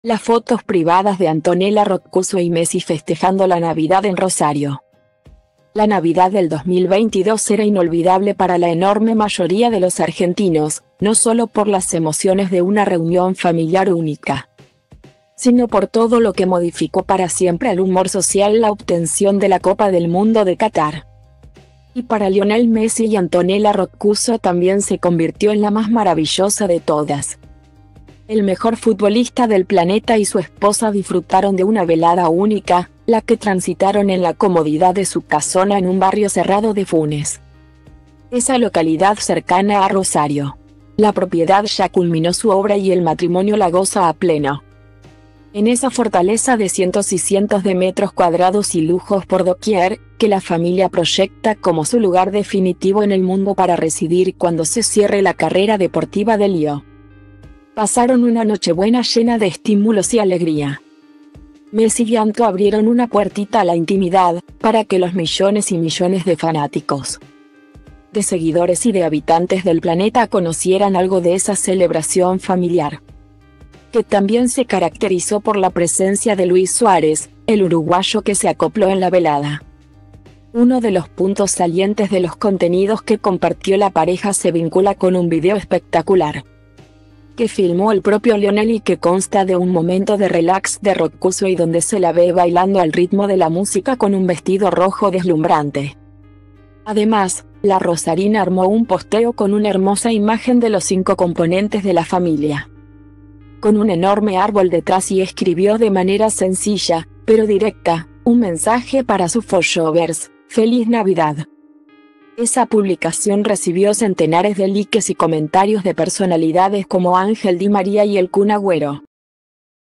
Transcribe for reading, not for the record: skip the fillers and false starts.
Las fotos privadas de Antonella Roccuzzo y Messi festejando la Navidad en Rosario. La Navidad del 2022 era inolvidable para la enorme mayoría de los argentinos, no solo por las emociones de una reunión familiar única, sino por todo lo que modificó para siempre al humor social la obtención de la Copa del Mundo de Qatar. Y para Lionel Messi y Antonella Roccuzzo también se convirtió en la más maravillosa de todas. El mejor futbolista del planeta y su esposa disfrutaron de una velada única, la que transitaron en la comodidad de su casona en un barrio cerrado de Funes, esa localidad cercana a Rosario. La propiedad ya culminó su obra y el matrimonio la goza a pleno. En esa fortaleza de cientos y cientos de metros cuadrados y lujos por doquier, que la familia proyecta como su lugar definitivo en el mundo para residir cuando se cierre la carrera deportiva de Lío. Pasaron una Nochebuena llena de estímulos y alegría. Messi y Anto abrieron una puertita a la intimidad, para que los millones y millones de fanáticos, de seguidores y de habitantes del planeta conocieran algo de esa celebración familiar, que también se caracterizó por la presencia de Luis Suárez, el uruguayo que se acopló en la velada. Uno de los puntos salientes de los contenidos que compartió la pareja se vincula con un video espectacular que filmó el propio Lionel y que consta de un momento de relax de Roccuzzo y donde se la ve bailando al ritmo de la música con un vestido rojo deslumbrante. Además, la rosarina armó un posteo con una hermosa imagen de los 5 componentes de la familia, con un enorme árbol detrás, y escribió de manera sencilla, pero directa, un mensaje para sus followers: ¡Feliz Navidad! Esa publicación recibió centenares de likes y comentarios de personalidades como Ángel Di María y el Kun Agüero.